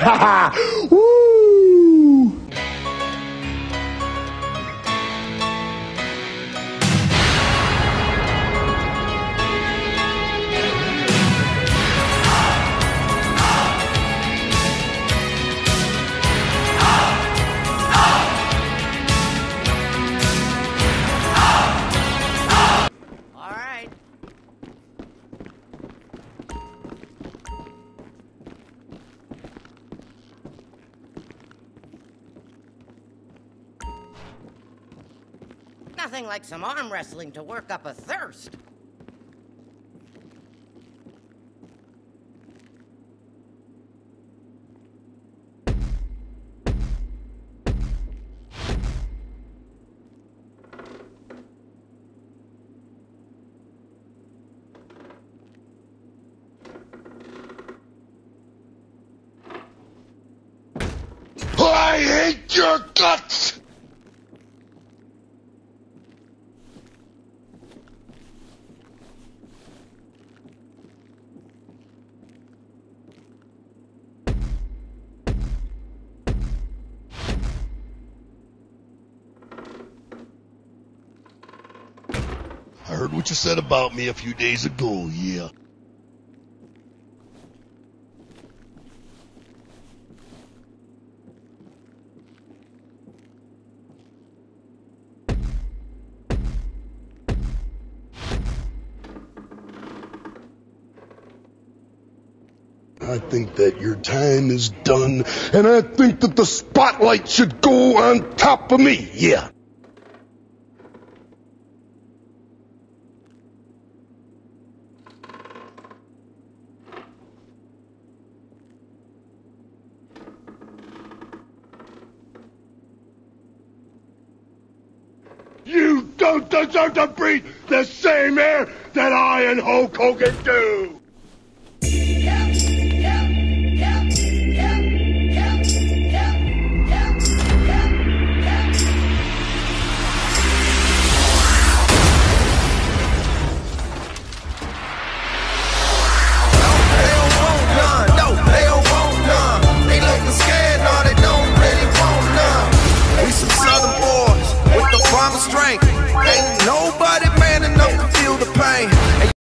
Woo! Nothing like some arm wrestling to work up a thirst. I hate your guts! I heard what you said about me a few days ago, yeah. I think that your time is done, and I think that the spotlight should go on top of me, yeah. You don't deserve to breathe the same air that I and Hulk Hogan do!